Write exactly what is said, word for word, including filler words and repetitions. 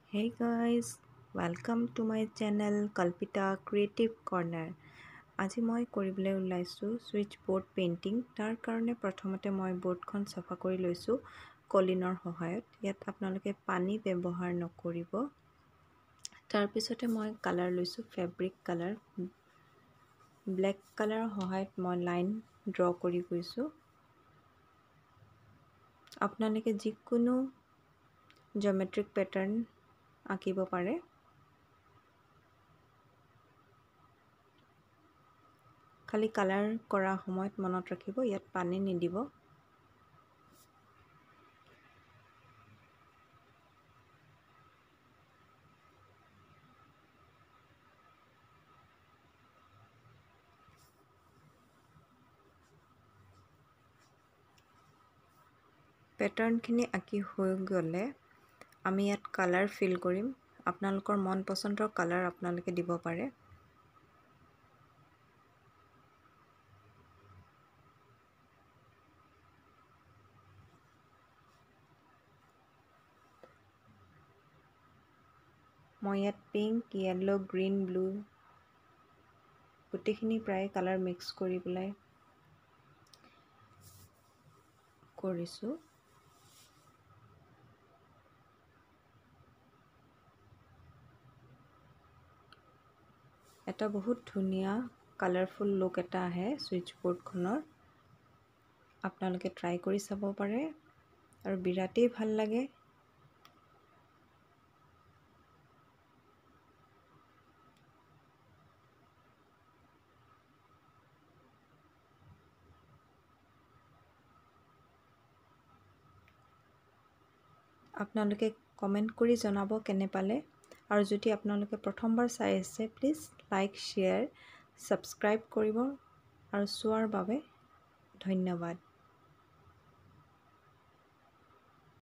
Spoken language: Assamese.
Hey guys, welcome to my channel Kalpita Creative Corner. আজি মই কৰিবলৈ ওলাইছোঁ সুইচ বোৰ্ড পেইণ্টিং। তাৰ কাৰণে প্ৰথমতে মই বোৰ্ডখন চাফা কৰি লৈছোঁ কলিনৰ সহায়ত। ইয়াত আপোনালোকে পানী ব্যৱহাৰ নকৰিব। তাৰ পিছতে মই কালাৰ লৈছোঁ ফেব্ৰিক কালাৰ। ব্লেক কালাৰৰ সহায়ত মই লাইন ড্ৰ কৰি গৈছোঁ। আপোনালোকে যিকোনো জিঅ'মেট্ৰিক পেটাৰ্ণ আঁকিব পাৰে। খালি কালাৰ কৰা সময়ত মনত ৰাখিব ইয়াত পানী নিদিব। পেটাৰ্ণখিনি আঁকি হৈ গ'লে আমি ইয়াত কালাৰ ফিল কৰিম। আপোনালোকৰ মন পচন্দৰ কালাৰ আপোনালোকে দিব পাৰে। মই ইয়াত পিংক, য়েল্লো, গ্ৰীণ, ব্লু গোটেইখিনি প্ৰায় কালাৰ মিক্স কৰি পেলাই কৰিছোঁ। এটা বহুত ধুনীয়া কালাৰফুল লুক এটা আহে সুইচ বোৰ্ডখনৰ। আপোনালোকে ট্ৰাই কৰি চাব পাৰে আৰু বিৰাটেই ভাল লাগে। আপোনালোকে কমেণ্ট কৰি জনাব কেনে পালে, আৰু যদি আপোনালোকে প্ৰথমবাৰ চাই আছে প্লিজ লাইক, শ্বেয়াৰ, ছাবস্ক্ৰাইব কৰিব আৰু চোৱাৰ বাবে ধন্যবাদ।